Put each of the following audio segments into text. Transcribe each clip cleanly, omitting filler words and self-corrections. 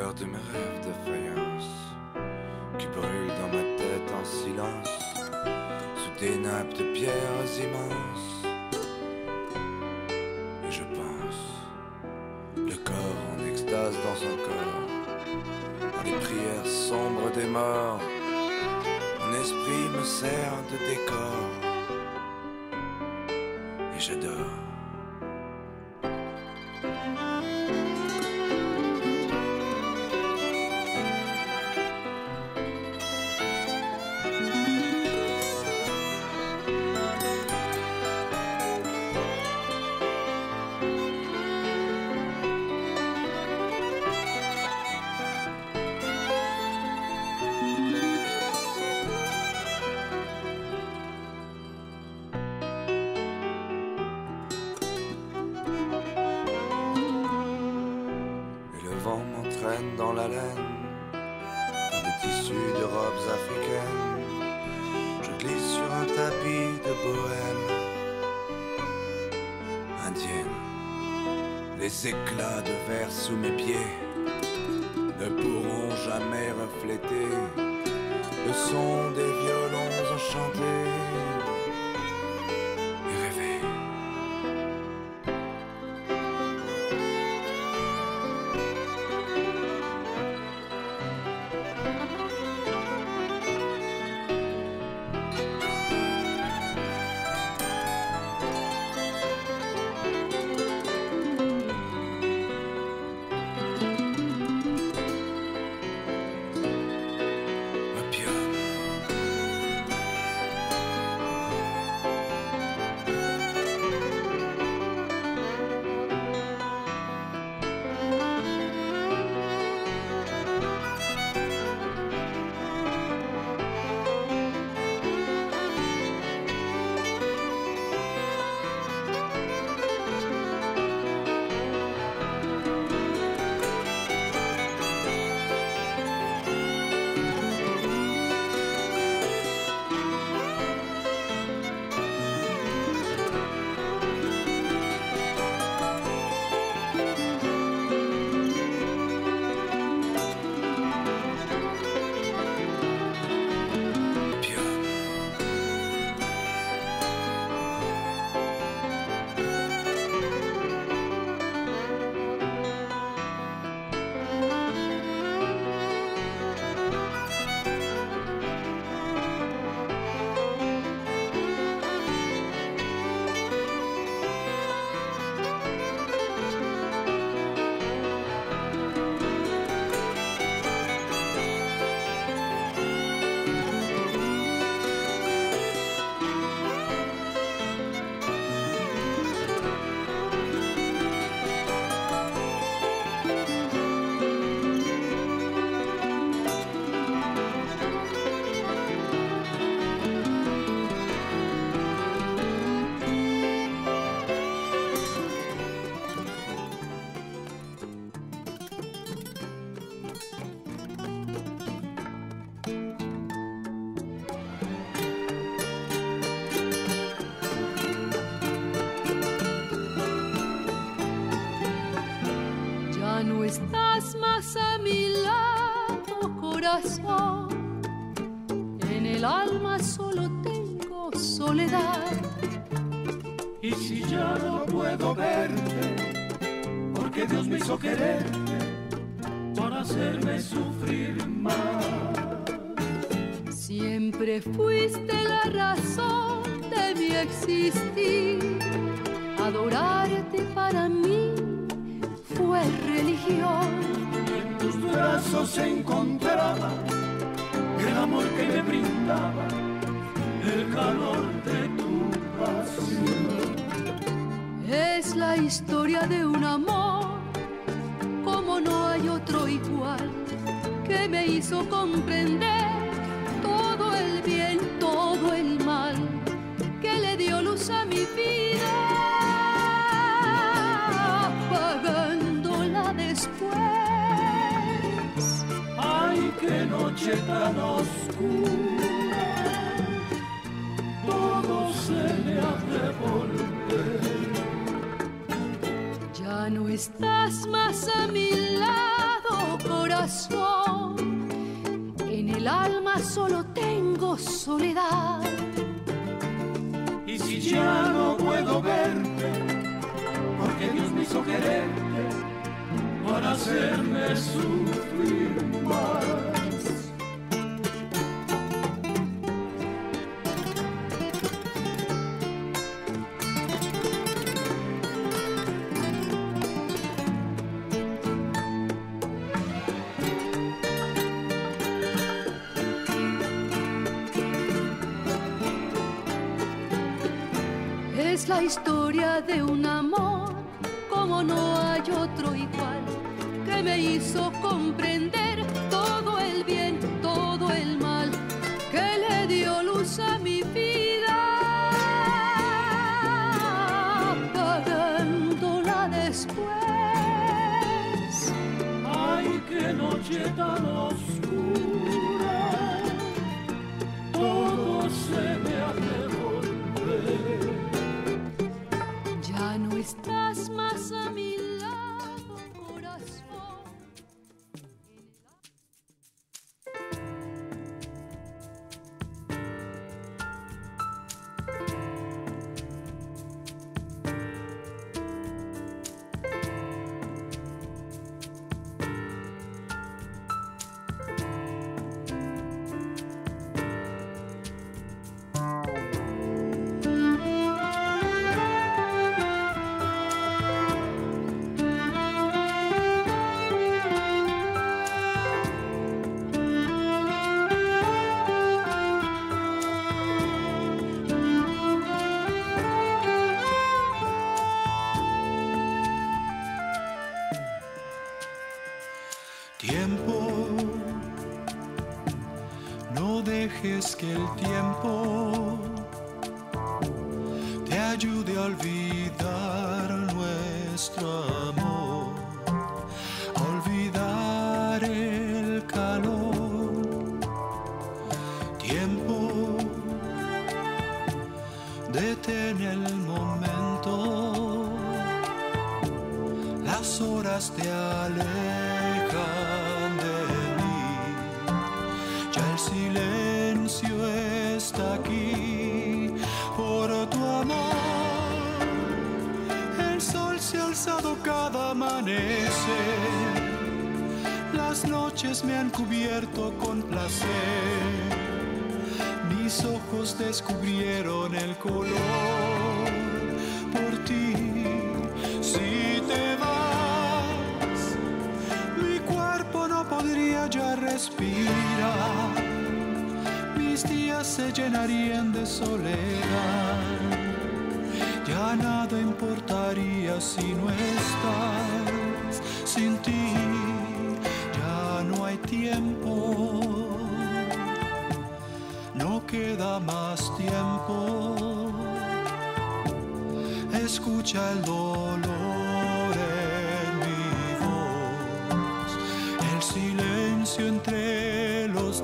l'odeur de mes rêves de faïence qui brûle dans ma tête en silence sous des nappes de pierres immenses. Et je pense, le corps en extase dans son corps, dans les prières sombres des morts, mon esprit me sert de décor et j'adore. Dans la laine, dans des tissus de robes africaines, je glisse sur un tapis de bohème indienne. Les éclats de verre sous mes pieds ne pourront jamais refléter le son des violons enchantés et rêver. No estás más a mi lado, corazón. En el alma solo tengo soledad. Y si ya no puedo verte, porque Dios me hizo quererte para hacerme sufrir más. Siempre fuiste la razón de mi existir. Adorarte para mí fue religión. En tus brazos encontraba el amor que me brindaba, el calor de tu pasión. Es la historia de un amor como no hay otro igual, que me hizo comprender todo el bien, todo el mal, que le dio luz a mi vida, apagándola después. Ay, qué noche tan oscura, todo se me ha de volver. Ya no estás más a mi lado, corazón. soledad. Y si ya no puedo verte, porque Dios me hizo quererte para hacerme sufrir más. Es la historia de un amor como no hay otro igual, que me hizo comprender todo el bien, todo el mal, que le dio luz a mi vida, apagándola después. Ay, qué noche tan oscura, todo se me hace volver. Ya no estás más a mi lado, corazón. Tiempo, no dejes que el tiempo te ayude a olvidar nuestro amor, a olvidar el calor. Tiempo, detén el momento, las horas te alejan de mí, ya el silencio está aquí por tu amor. El sol se ha alzado cada amanecer, las noches me han cubierto con placer, mis ojos descubrieron el color por ti. Si te vas, mi cuerpo no podría ya respirar, mis días se llenarían de soledad, ya nada importaría si no estás. Sin ti ya no hay tiempo, no queda más tiempo. Escucha el dolor en mi voz, el silencio entre los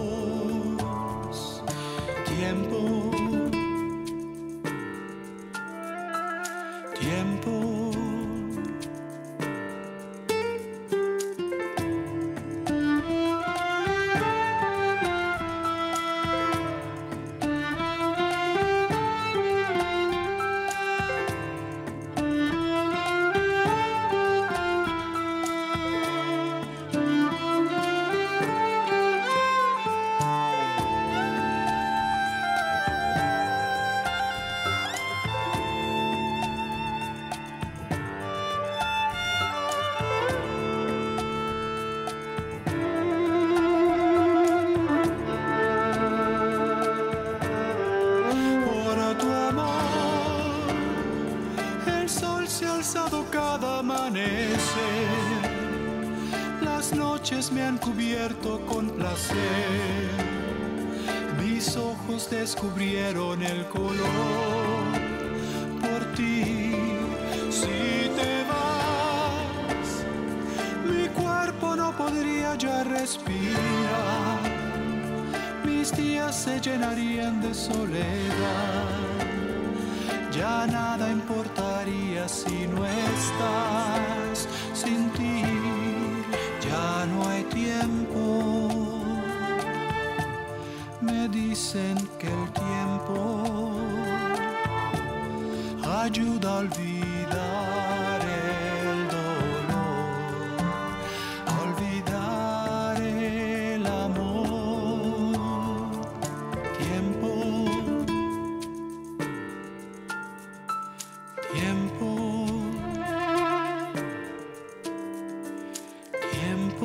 dos. Tiempo, tiempo. Cada amanecer, las noches me han cubierto con placer, mis ojos descubrieron el color por ti. Si te vas, mi cuerpo no podría ya respirar, mis días se llenarían de soledad, ya nada importaría si no estás. Sin ti ya no hay tiempo, me dicen que el tiempo ayuda a olvidar el dolor, a olvidar el amor. Tiempo, tiempo, tiempo.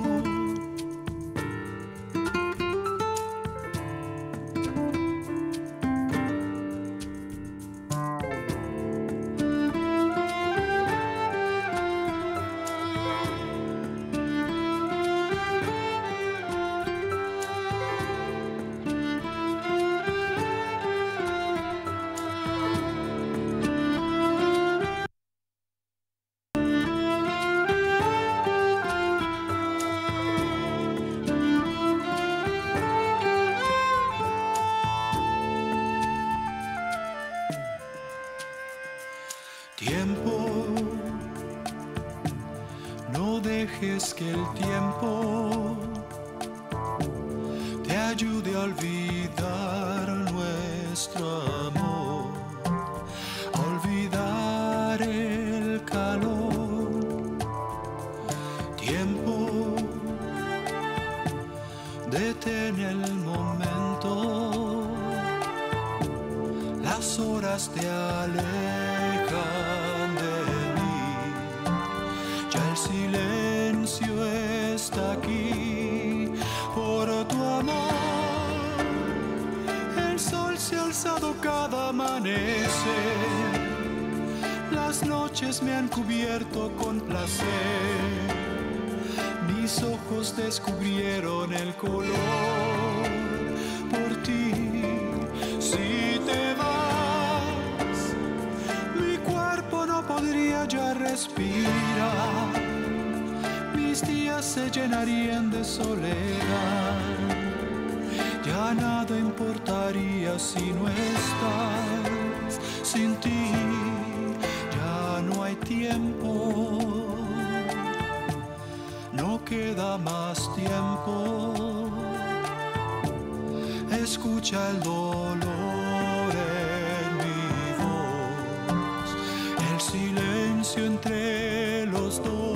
Tiempo, no dejes que el tiempo te ayude a olvidar nuestro amor, a olvidar el calor. Tiempo, detén el momento, las horas te alejan de mí, ya el silencio está aquí por tu amor. El sol se ha alzado cada amanecer, las noches me han cubierto con placer, mis ojos descubrieron el color por ti. Si te vas, mi cuerpo no podría ya respirar, mis días se llenarían de soledad, ya nada importaría si no estás. Sin ti ya no hay tiempo, no queda más tiempo. Escucha el dolor en mi voz, el silencio entre los dos.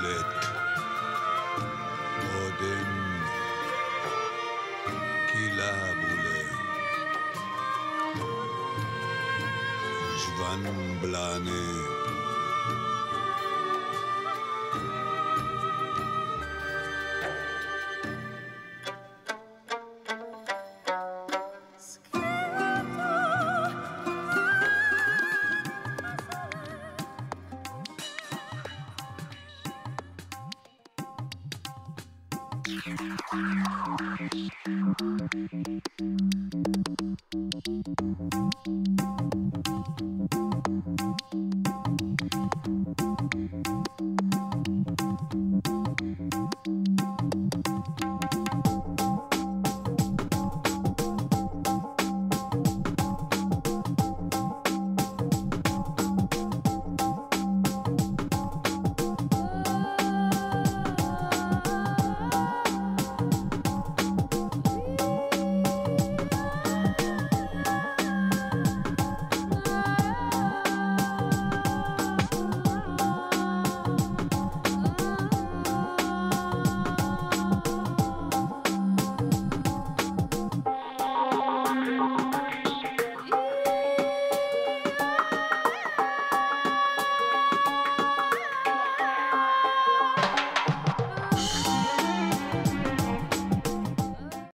Kila van blane.